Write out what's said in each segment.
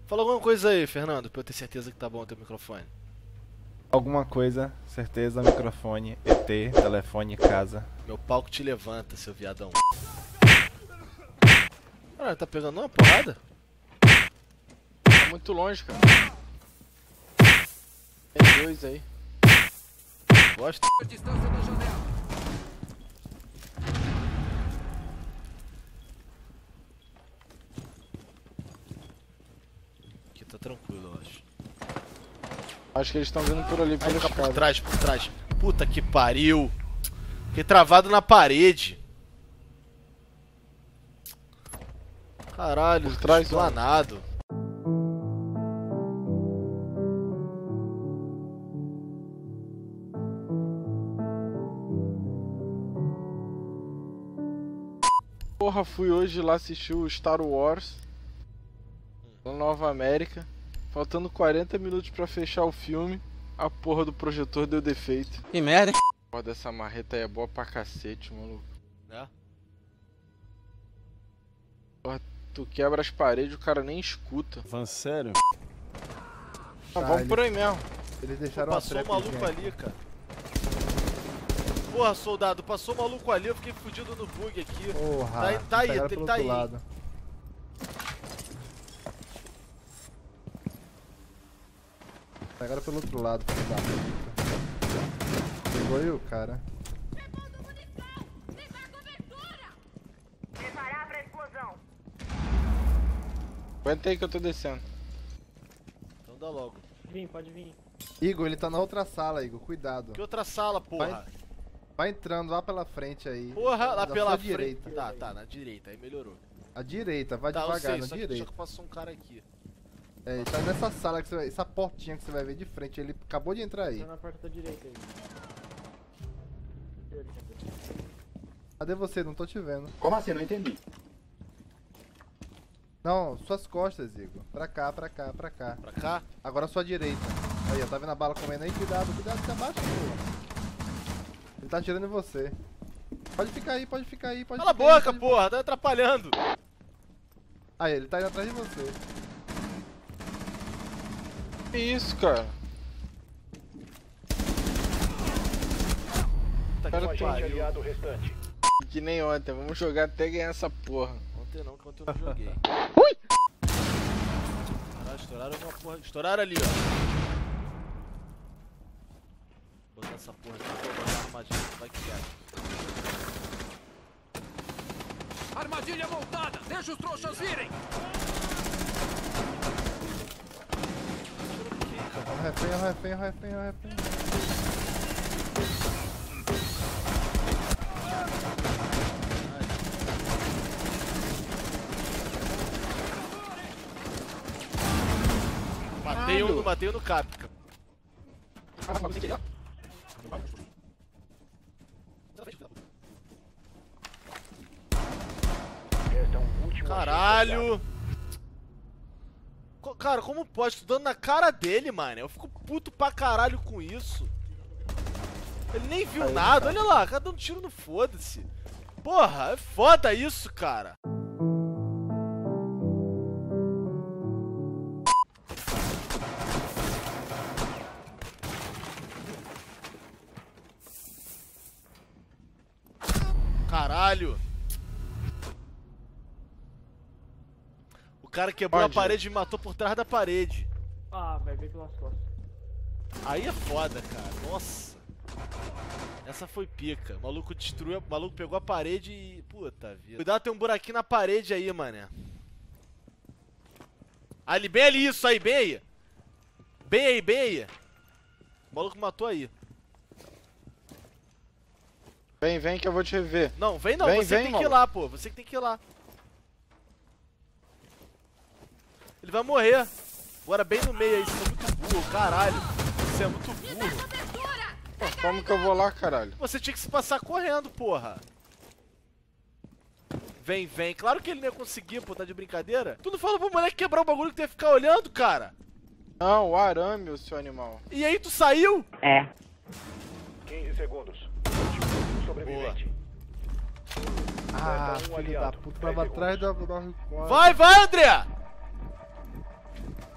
Fala alguma coisa aí, Fernando, pra eu ter certeza que tá bom o teu microfone. Alguma coisa, certeza, microfone, ET, telefone, casa. Meu palco te levanta, seu viadão. Caralho, tá pegando uma porrada? Tá muito longe, cara. Tem dois aí. Gosto. Distância da janela. Aqui tá tranquilo, eu acho. Acho que eles estão vindo por ali, Vai pela ficar por escada. trás, por trás. Puta que pariu. Fiquei travado na parede. Caralho, Por trás, explanado. Porra, fui hoje lá assistir o Star Wars na Nova América. Faltando 40 minutos pra fechar o filme, a porra do projetor deu defeito. Que merda, hein? A porra dessa marreta aí é boa pra cacete, maluco. É? Porra, tu quebra as paredes, o cara nem escuta. Van sério? Não, vamos por aí mesmo. Eles deixaram uma Passou o trapzinha maluco ali, cara. Porra, soldado, passou o maluco ali, eu fiquei fudido no bug aqui. Porra, Tá aí, pegaram ele pelo tá outro aí. lado. Pegaram pelo outro lado, filho da puta. Pegou aí o cara. Preparar pra explosão. Aguenta aí que eu tô descendo. Então dá logo. Pode vir. Igor, ele tá na outra sala, Igor, cuidado. Que outra sala, porra? Vai entrando lá pela frente aí. Porra, lá Da pela sua frente. direita. Tá, na direita, aí melhorou. A direita, vai Tá, eu devagar, sei, na só direita. que passou um cara aqui. É, ele tá nessa sala, que você vai, essa portinha que você vai ver de frente, ele acabou de entrar aí. Tá na porta da direita aí. Cadê você? Não tô te vendo. Como assim? Não entendi. Não, suas costas, Igor. Pra cá, pra cá, pra cá. Pra cá? Agora a sua direita. Aí, ó, tá vendo a bala comendo aí? Cuidado, cuidado, você abaixa, pô. Ele tá atirando em você. Pode ficar aí, pode ficar aí, pode Cala a ficar aí, boca, pode- porra, tá atrapalhando. Aí, ele tá indo atrás de você. Que isso, cara? Puta Cara, que tem pariu. aliado restante. Que nem ontem, vamos jogar até ganhar essa porra. Ontem não, que ontem eu não joguei. Caralho, estouraram uma porra. Estouraram ali, ó. Vou botar essa porra aqui, vou botar a armadilha, vai que quer. Armadilha montada! Deixa os trouxas virem! É o refém, é o refém, é o refém, é o refém. Matei um no Capca. Resta um último Caralho! Cara, como pode? Tô dando na cara dele, mano. Eu fico puto pra caralho com isso. Ele nem viu Aí, nada. cara. Olha lá, cara dando tiro no foda-se. Porra, é foda isso, cara. Caralho. O cara quebrou Onde? a parede e me matou por trás da parede. Ah, vai ver pelas costas. Aí é foda, cara. Nossa. Essa foi pica. O maluco destruiu. O maluco pegou a parede e. Puta vida. Cuidado, tem um buraquinho na parede aí, mané. Ali, bem ali, isso aí, bem aí. Bem aí, bem aí. O maluco matou aí. Vem, vem que eu vou te rever. Não, vem não, Vem, você vem, tem que ir maluco. lá, pô. Você que tem que ir lá. Ele vai morrer. Agora bem no meio aí, você é muito burro, caralho. Você é muito burro. Pô, como que eu vou lá, caralho? Você tinha que se passar correndo, porra. Vem, vem. Claro que ele não ia conseguir, pô, tá de brincadeira? Tu não falou pro moleque quebrar o bagulho que tu ia ficar olhando, cara? Não, o arame, o seu animal. E aí tu saiu? 15 segundos. Último sobrevivente. Ah, Resta um filho da aliado. puta, 10 tava atrás da segundos. quadra. Vai, vai, André!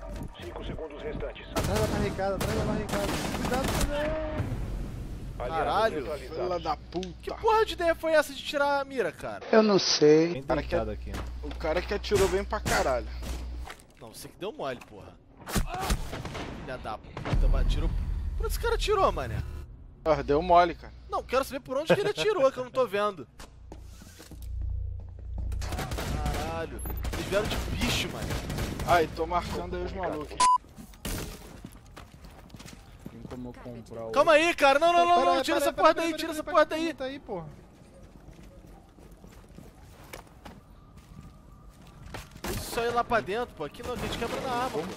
Atrás da barricada, atrás da barricada. Cuidado, não. Caralho. Filha da puta. Que porra de ideia foi essa de tirar a mira, cara? Eu não sei. Bem Cara, deitado aqui. O cara que atirou bem pra caralho. Não, você que deu mole, porra. Filha da puta, mas atirou. Por onde esse cara atirou, mané? Ah, deu mole, cara. Não, quero saber por onde que ele atirou, que eu não tô vendo. Caralho. Eles vieram de bicho, mané. Ai, tô marcando aí os malucos. Tem como eu comprar o... Calma aí, cara. Não, não, não, não. Tira essa porra daí, pera, tira essa pera, porra pera, daí. Tá aí, porra. Isso só ir lá pra dentro, pô. Aqui não, que a gente quebra na arma, pô.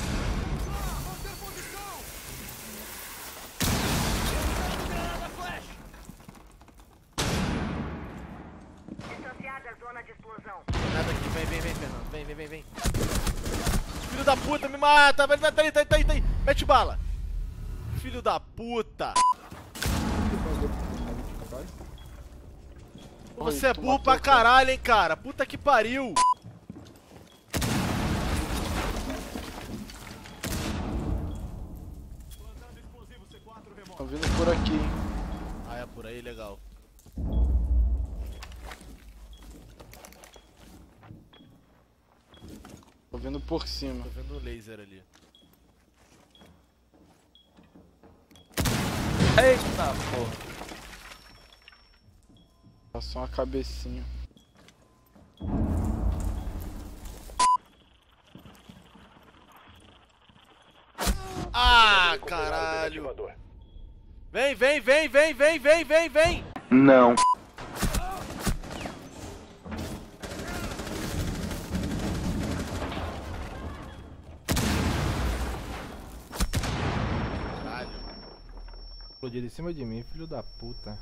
Distanciada a zona de explosão. Nada aqui, vem, Fernando. Vem. Filho da puta, me mata, velho. Tá aí. Mete bala. Filho da puta. Você é burro pra caralho, hein, cara. Puta que pariu. Tão vindo por aqui, hein. Ah, é por aí, legal. Tô vindo por cima. Tô vendo o laser ali. Eita porra. Passou uma cabecinha. Ah, caralho. Vem. Não. Caralho. Explodiu em cima de mim, filho da puta.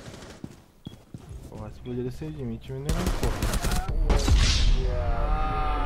Porra, explodiu em cima de mim, time nem vai porra.